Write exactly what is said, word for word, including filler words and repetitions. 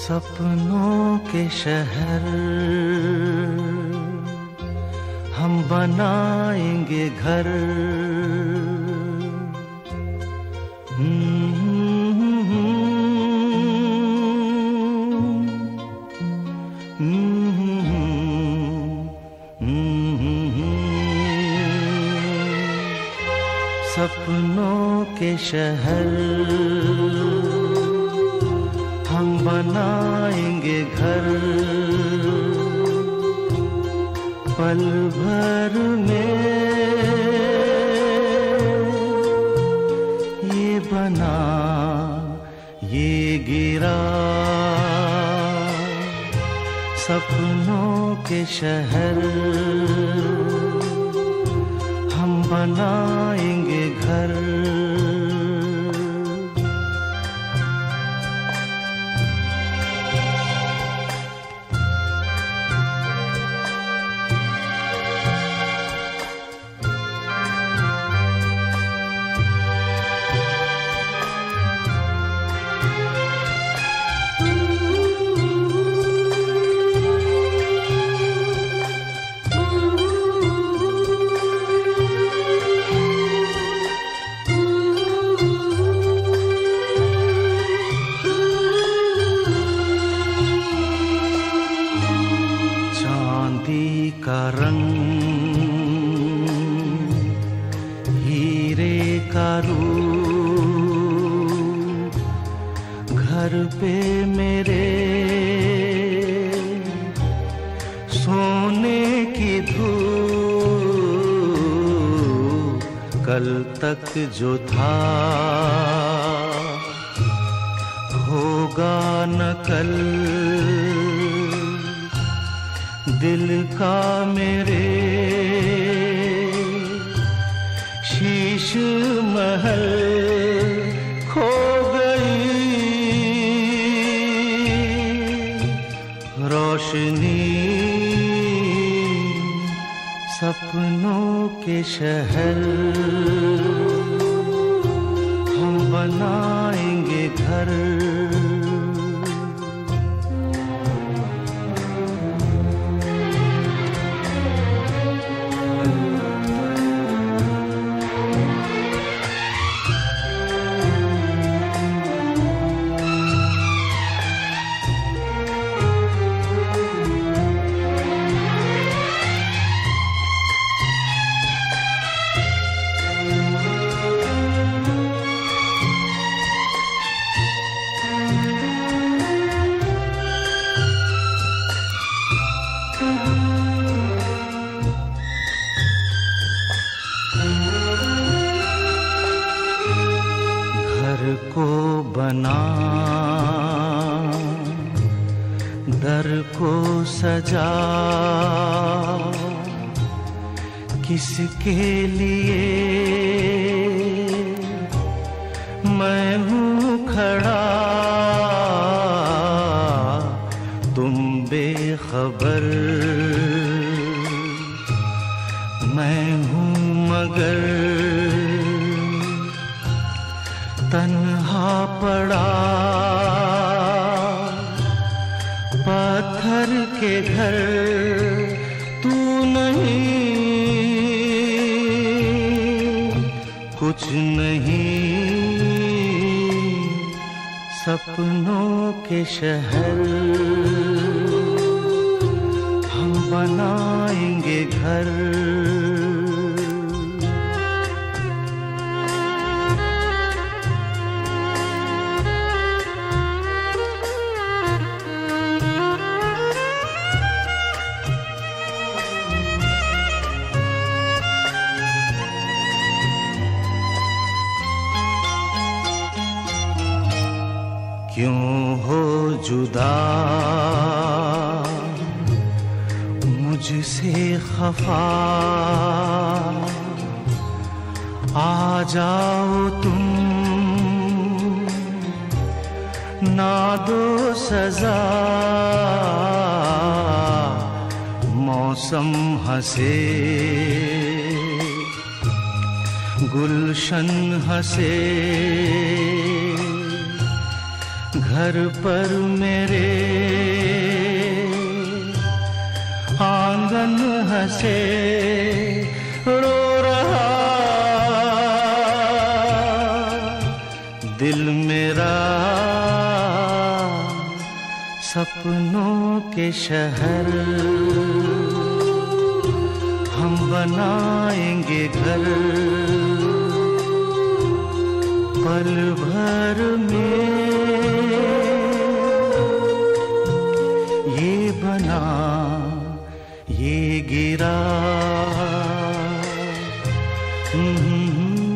सपनों के शहर हम बनाएंगे घर। सपनों के शहर हम बनाएंगे घर। पल भर में ये बना ये गिरा। सपनों के शहर हम बनाएंगे घर। का रंग हीरे का रूप घर पे मेरे सोने की धूप। कल तक जो था होगा न कल। दिल का मेरे शीश महल खो गई। रोशनी सपनों के शहर हम बनाएंगे घर। घर को बना दर को सजा किसके लिए मैं हूँ खड़ा। तुम बेखबर मैं हूँ मगर तन्हा पड़ा। पत्थर के घर तू नहीं कुछ नहीं। सपनों के शहर हम बनाएंगे घर। क्यों हो जुदा मुझसे खफा। आ जाओ तुम ना दो सजा। मौसम हंसे गुलशन हंसे घर पर मेरे आंगन हंसे रो रहा, दिल मेरा सपनों के शहर, हम बनाएंगे घर पल भर में, ये बना ये गिरा।